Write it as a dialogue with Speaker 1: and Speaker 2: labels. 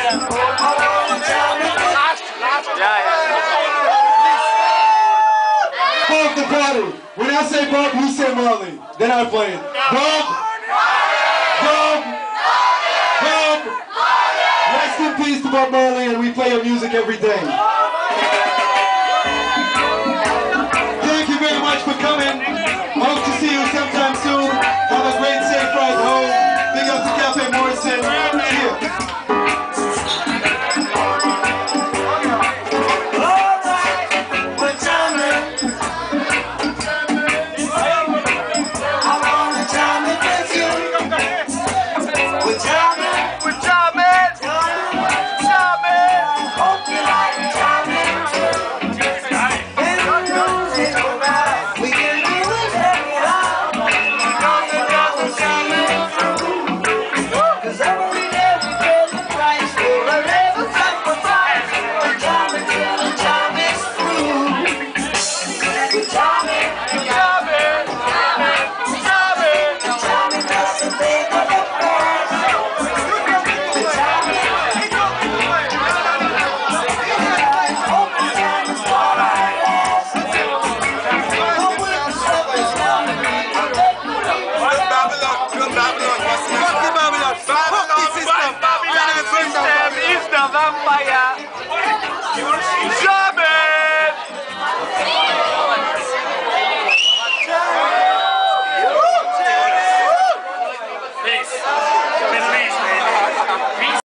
Speaker 1: Bump the party. When I say bump, you say Marley. Then I play it. Bump. Bump. Bump. Rest in peace to Bob Marley, and we play your music every day.